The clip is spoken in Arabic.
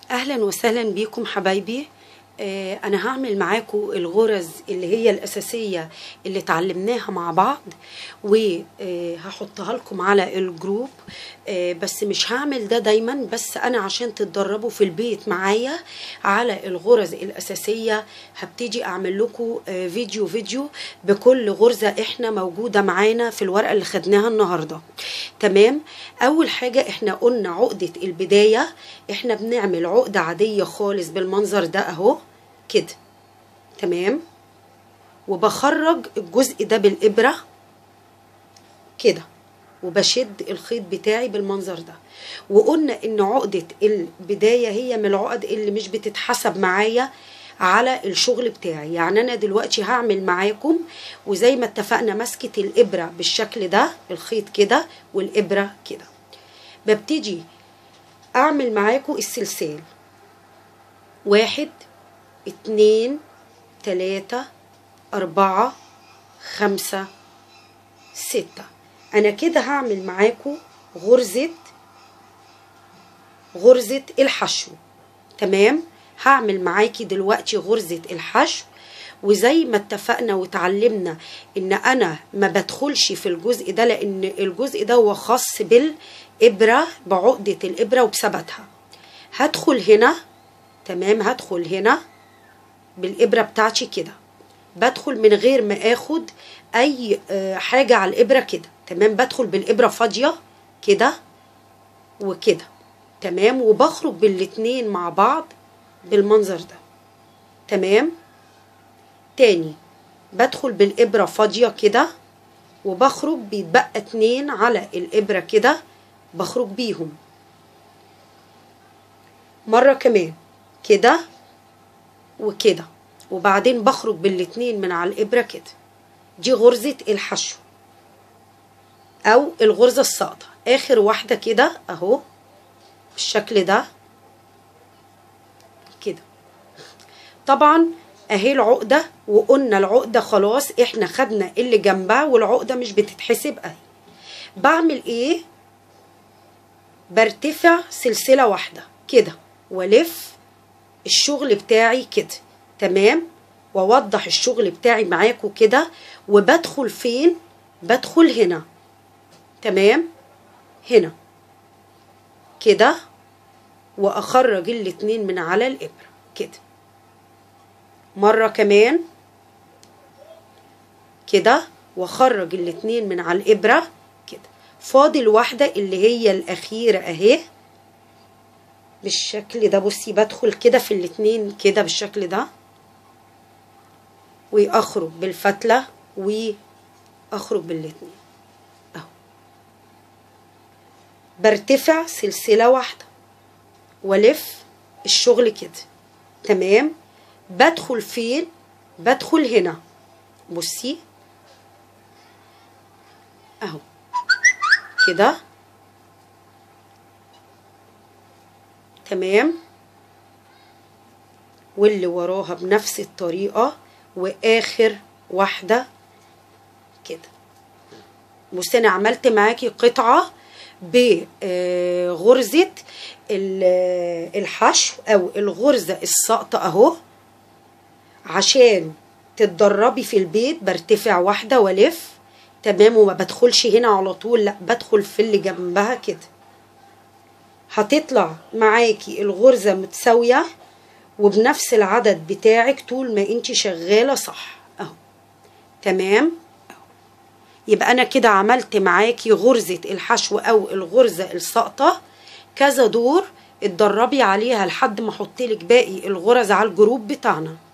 اهلا وسهلا بيكم حبايبي. انا هعمل معاكم الغرز اللي هي الاساسيه اللي اتعلمناها مع بعض، وهحطها لكم على الجروب. بس مش هعمل ده دايما، بس انا عشان تتدربوا في البيت معايا على الغرز الاساسيه هبتدي اعمل لكم فيديو بكل غرزه احنا موجوده معانا في الورقه اللي خدناها النهارده. تمام. اول حاجه احنا قلنا عقده البدايه، احنا بنعمل عقده عاديه خالص بالمنظر ده اهو كده. تمام. وبخرج الجزء ده بالابره كده، وبشد الخيط بتاعي بالمنظر ده. وقلنا ان عقده البدايه هي من العقد اللي مش بتتحسب معايا على الشغل بتاعي. يعني انا دلوقتي هعمل معاكم، وزي ما اتفقنا ماسكه الابره بالشكل ده، الخيط كده والابره كده. ببتدي اعمل معاكم السلسال 1 2 3 4 5 6. انا كده هعمل معاكم غرزة الحشو. تمام. هعمل معاكي دلوقتي غرزة الحشو، وزي ما اتفقنا وتعلمنا ان انا ما بدخلش في الجزء ده، لان الجزء ده هو خاص بالابرة، بعقدة الابرة وبثباتها. هدخل هنا. تمام. هدخل هنا بالابرة بتاعتي كده، بدخل من غير ما اخد اي حاجة على الابرة كده. تمام. بدخل بالابرة فاضية كده وكده. تمام. وبخرج بالاتنين مع بعض بالمنظر ده. تمام. تاني بدخل بالابرة فاضية كده، وبخرج بيتبقى 2 على الابرة كده، بخرج بيهم مرة كمان كده وكده، وبعدين بخرج بالاتنين من على الابرة كده. دي غرزة الحشو او الغرزة الساقطة. اخر واحدة كده اهو بالشكل ده كده. طبعا اهي العقدة، وقلنا العقدة خلاص احنا خدنا اللي جنبها، والعقدة مش بتتحسب اهي. بعمل ايه؟ برتفع سلسلة واحدة كده، والف الشغل بتاعي كده. تمام. واوضح الشغل بتاعي معاكم كده. وبدخل فين؟ بدخل هنا. تمام. هنا كده، واخرج الاتنين من على الابره كده. مره كمان كده، واخرج الاتنين من على الابره كده. فاضل واحده اللي هي الاخيره اهي بالشكل ده. بصي بدخل كده في الاتنين كده بالشكل ده، واخرج بالفتله واخرج بالاتنين اهو. برتفع سلسله واحده والف الشغل كده. تمام. بدخل فين؟ بدخل هنا. بصي اهو كده. تمام. واللي وراها بنفس الطريقة، واخر واحدة كده. بصي انا عملت معاكي قطعة بغرزة الحشو او الغرزة الساقطة اهو، عشان تتدربي في البيت. برتفع واحدة والف. تمام. وما بدخلش هنا على طول، لا بدخل في اللي جنبها كده. هتطلع معاكي الغرزة متساوية وبنفس العدد بتاعك طول ما انت شغالة صح اهو. تمام. يبقى انا كده عملت معاكي غرزة الحشو او الغرزة الساقطة كذا دور. اتدربي عليها لحد ما احطلك باقي الغرز على الجروب بتاعنا.